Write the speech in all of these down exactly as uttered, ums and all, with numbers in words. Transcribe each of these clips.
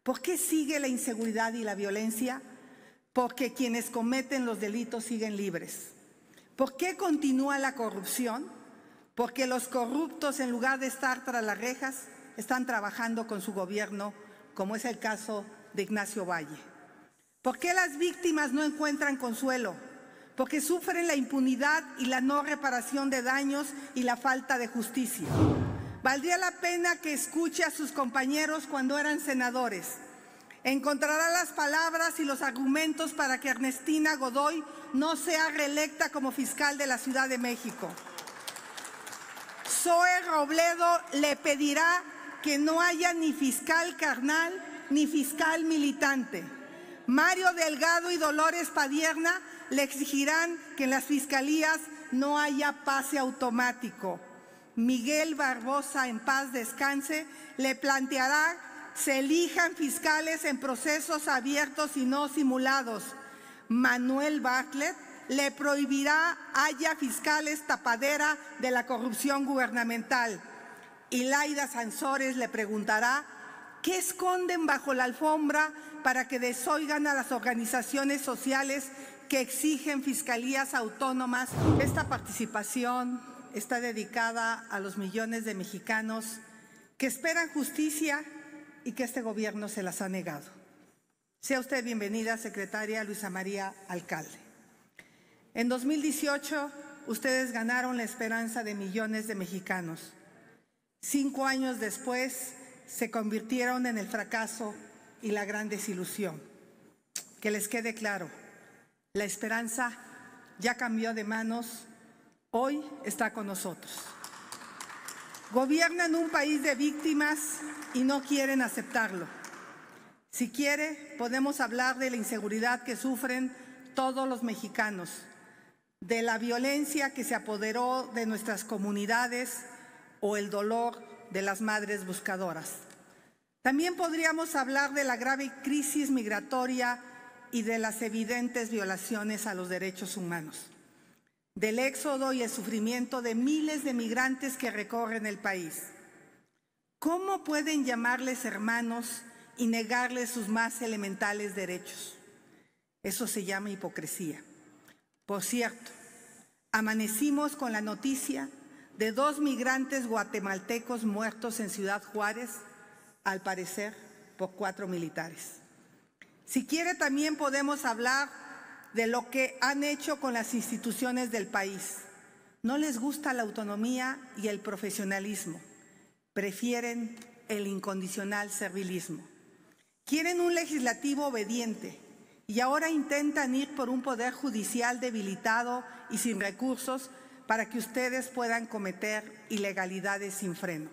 ¿Por qué sigue la inseguridad y la violencia? Porque quienes cometen los delitos siguen libres. ¿Por qué continúa la corrupción? Porque los corruptos, en lugar de estar tras las rejas, están trabajando con su gobierno, como es el caso de Ignacio Valle. ¿Por qué las víctimas no encuentran consuelo? Porque sufren la impunidad y la no reparación de daños y la falta de justicia. Valdría la pena que escuche a sus compañeros cuando eran senadores. Encontrará las palabras y los argumentos para que Ernestina Godoy no sea reelecta como fiscal de la Ciudad de México. Zoe Robledo le pedirá que no haya ni fiscal carnal ni fiscal militante. Mario Delgado y Dolores Padierna le exigirán que en las fiscalías no haya pase automático. Miguel Barbosa, en paz descanse, le planteará se elijan fiscales en procesos abiertos y no simulados. Manuel Bartlett le prohibirá haya fiscales tapadera de la corrupción gubernamental. Y Laida Sansores le preguntará qué esconden bajo la alfombra para que desoigan a las organizaciones sociales que exigen fiscalías autónomas. Esta participación está dedicada a los millones de mexicanos que esperan justicia y que este gobierno se las ha negado. Sea usted bienvenida, secretaria Luisa María Alcalde. En dos mil dieciocho, ustedes ganaron la esperanza de millones de mexicanos. Cinco años después, se convirtieron en el fracaso y la gran desilusión. Que les quede claro, la esperanza ya cambió de manos. Hoy está con nosotros. Gobiernan un país de víctimas y no quieren aceptarlo. Si quiere, podemos hablar de la inseguridad que sufren todos los mexicanos, de la violencia que se apoderó de nuestras comunidades o el dolor de las madres buscadoras. También podríamos hablar de la grave crisis migratoria y de las evidentes violaciones a los derechos humanos, del éxodo y el sufrimiento de miles de migrantes que recorren el país. ¿Cómo pueden llamarles hermanos y negarles sus más elementales derechos? Eso se llama hipocresía. Por cierto, amanecimos con la noticia de dos migrantes guatemaltecos muertos en Ciudad Juárez, al parecer por cuatro militares. Si quiere, también podemos hablar de lo que han hecho con las instituciones del país. No les gusta la autonomía y el profesionalismo. Prefieren el incondicional servilismo. Quieren un legislativo obediente y ahora intentan ir por un poder judicial debilitado y sin recursos para que ustedes puedan cometer ilegalidades sin freno.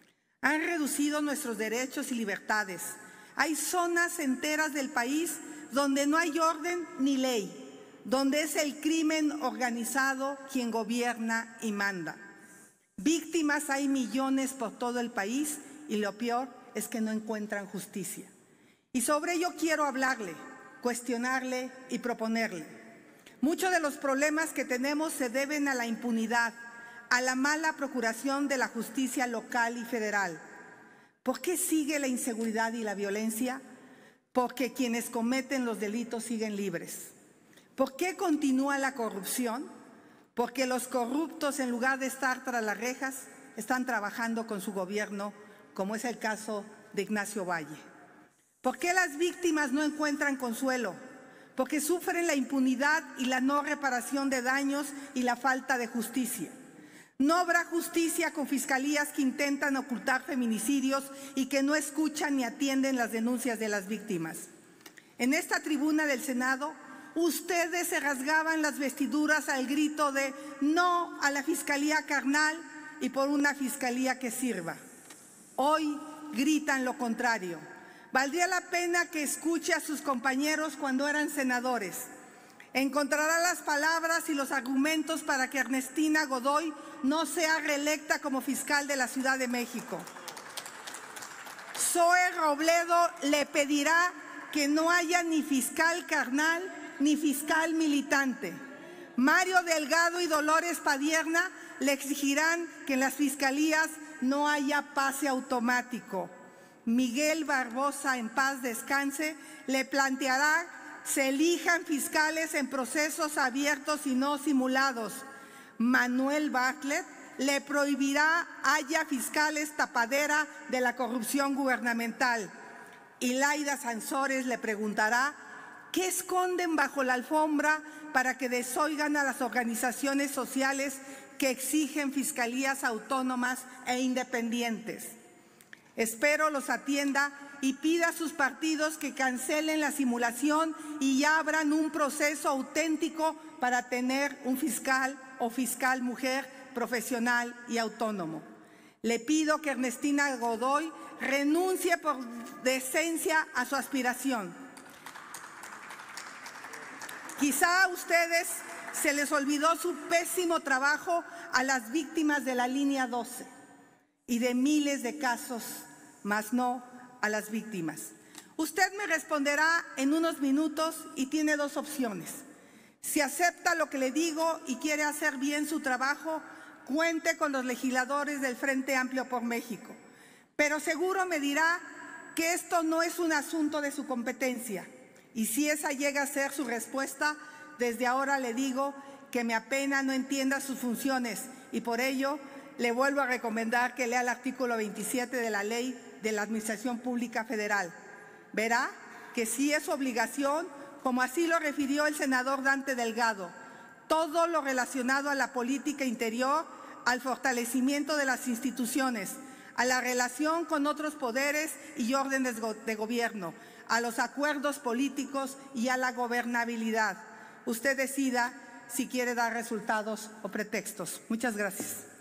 Han reducido nuestros derechos y libertades. Hay zonas enteras del país donde no hay orden ni ley, donde es el crimen organizado quien gobierna y manda. Víctimas hay millones por todo el país y lo peor es que no encuentran justicia. Y sobre ello quiero hablarle, cuestionarle y proponerle. Muchos de los problemas que tenemos se deben a la impunidad, a la mala procuración de la justicia local y federal. ¿Por qué sigue la inseguridad y la violencia? Porque quienes cometen los delitos siguen libres. ¿Por qué continúa la corrupción? Porque los corruptos, en lugar de estar tras las rejas, están trabajando con su gobierno, como es el caso de Ignacio Valle. ¿Por qué las víctimas no encuentran consuelo? Porque sufren la impunidad y la no reparación de daños y la falta de justicia. No habrá justicia con fiscalías que intentan ocultar feminicidios y que no escuchan ni atienden las denuncias de las víctimas. En esta tribuna del Senado, ustedes se rasgaban las vestiduras al grito de no a la fiscalía carnal y por una fiscalía que sirva. Hoy gritan lo contrario. Valdría la pena que escuche a sus compañeros cuando eran senadores. Encontrará las palabras y los argumentos para que Ernestina Godoy no sea reelecta como fiscal de la Ciudad de México. Zoe Robledo le pedirá que no haya ni fiscal carnal ni fiscal militante. Mario Delgado y Dolores Padierna le exigirán que en las fiscalías no haya pase automático. Miguel Barbosa, en paz descanse, le planteará se elijan fiscales en procesos abiertos y no simulados. Manuel Bartlett le prohibirá haya fiscales tapadera de la corrupción gubernamental. Y Laida Sansores le preguntará ¿qué esconden bajo la alfombra para que desoigan a las organizaciones sociales que exigen fiscalías autónomas e independientes? Espero los atienda y pida a sus partidos que cancelen la simulación y abran un proceso auténtico para tener un fiscal o fiscal mujer profesional y autónomo. Le pido que Ernestina Godoy renuncie por decencia a su aspiración. Quizá a ustedes se les olvidó su pésimo trabajo a las víctimas de la línea doce y de miles de casos, mas no a las víctimas. Usted me responderá en unos minutos y tiene dos opciones. Si acepta lo que le digo y quiere hacer bien su trabajo, cuente con los legisladores del Frente Amplio por México. Pero seguro me dirá que esto no es un asunto de su competencia. Y si esa llega a ser su respuesta, desde ahora le digo que me apena no entienda sus funciones y por ello le vuelvo a recomendar que lea el artículo veintisiete de la Ley de la Administración Pública Federal. Verá que sí es su obligación, como así lo refirió el senador Dante Delgado, todo lo relacionado a la política interior, al fortalecimiento de las instituciones, a la relación con otros poderes y órdenes de gobierno, a los acuerdos políticos y a la gobernabilidad. Usted decida si quiere dar resultados o pretextos. Muchas gracias.